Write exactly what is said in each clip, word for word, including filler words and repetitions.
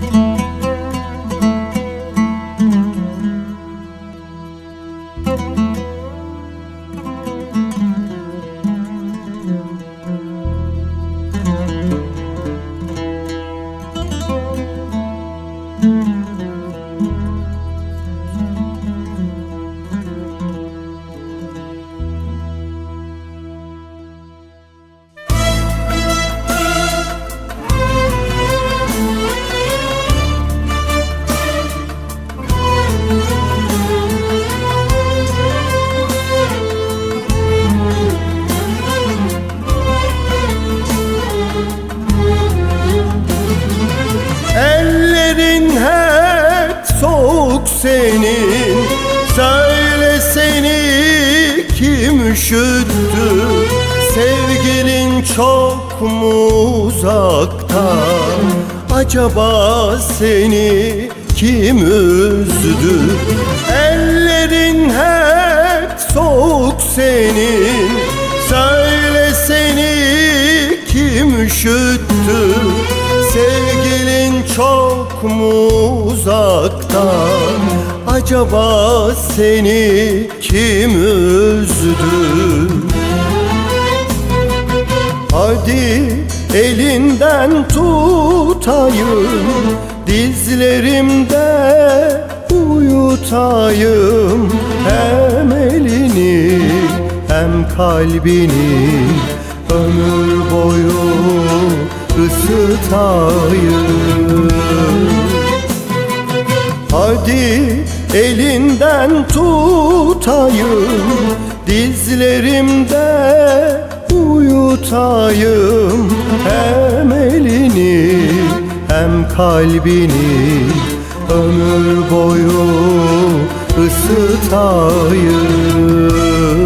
Senin, söyle seni kim üşüttü? Sevgilin çok mu uzakta? Acaba seni kim üzdü? Ellerin hep soğuk senin, söyle seni kim üşüttü? Sevgilin çok mu uzakta? Acaba seni kim üzdü? Hadi elinden tutayım, dizlerimde uyutayım. Hem elini hem kalbini ömür boyu ısıtayım. Hadi elinden tutayım, dizlerimde uyutayım. Hem elini hem kalbini ömür boyu ısıtayım.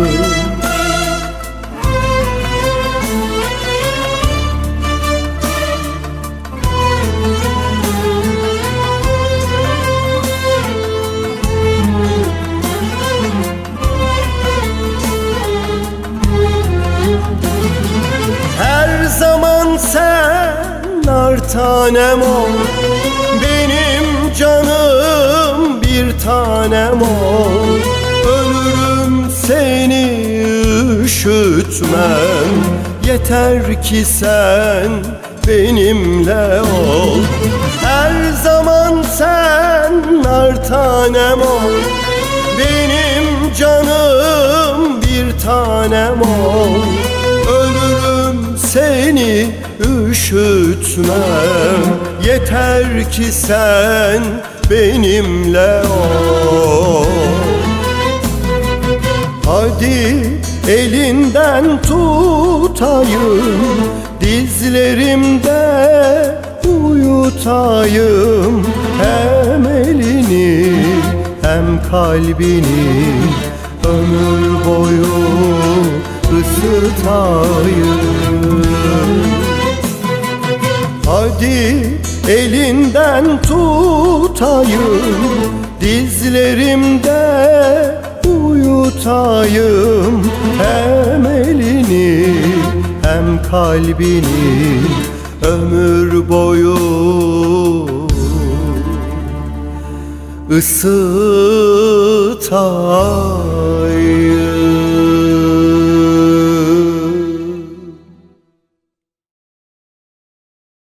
Her zaman sen nar tanem ol, benim canım bir tanem ol. Ölürüm seni üşütmem, yeter ki sen benimle ol. Her zaman sen nar tanem ol, benim canım bir tanem ol. Ölürüm seni üşütmem, yeter ki sen benimle ol. Hadi elinden tutayım, dizlerimde uyutayım. Hem elini hem kalbini ömür boyu ısıtayım. Hadi elinden tutayım, dizlerimde uyutayım. Hem elini hem kalbini ömür boyu ısıtayım.